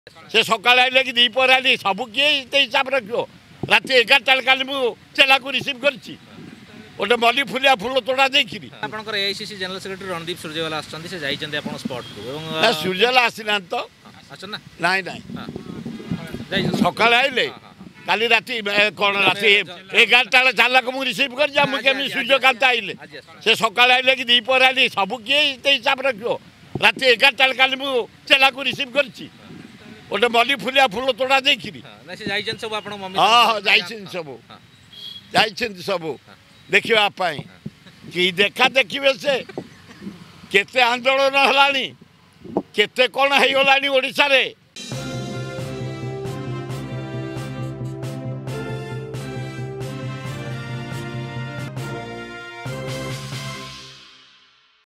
से सका आइले कि दीपर आइली सब किए हिसाब रखो रात 11टा काली चेला को रिसीव कर गोटे मल्ली फुलिया फुल तोड़ा देखिए आपंकर AICC general secretary Randeep Surjewala आसछन्ती से जाइछन्ती आपन स्पॉट को सूर्यला आसीना तो आछन ना नाई नाई सका आइले काली राति कौन राति 11टा चालक मुझे रिसीव कर जा मुझे सूर्यकांत आइले से सका आइले कि दीपर आइली सब किए हिसाब रखो रात 11टा काली चेला को रिसीव कर गोटे मल्ली फुलिया फुल तोड़ा देखिए हाँ सब सब देखापी कि देखा देखिए से केते आंदोलन है केते कौन हो गलानी ओडिशा रे